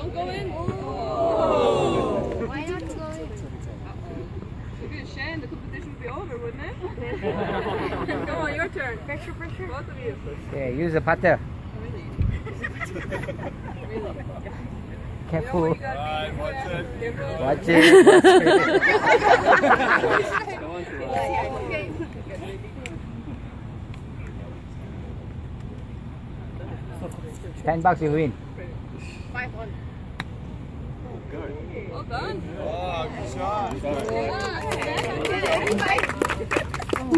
Don't go in. Oh. Why not go in? It'd be a shame. The competition would be over, wouldn't it? Come on, your turn. Pressure, pressure. Both of you. Okay, use the putter. Really? Careful. Alright, watch it. Careful. Watch it. Okay. 10 bucks you win. 5 on. Well done. Oh, good shot. Yeah.